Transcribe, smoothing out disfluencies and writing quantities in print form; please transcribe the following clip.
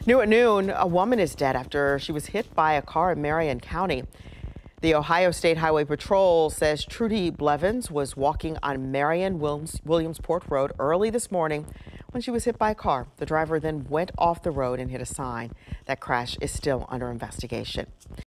New at noon, a woman is dead after she was hit by a car in Marion County. The Ohio State Highway Patrol says Trudy Blevins was walking on Marion Williamsport Road early this morning when she was hit by a car. The driver then went off the road and hit a sign. That crash is still under investigation.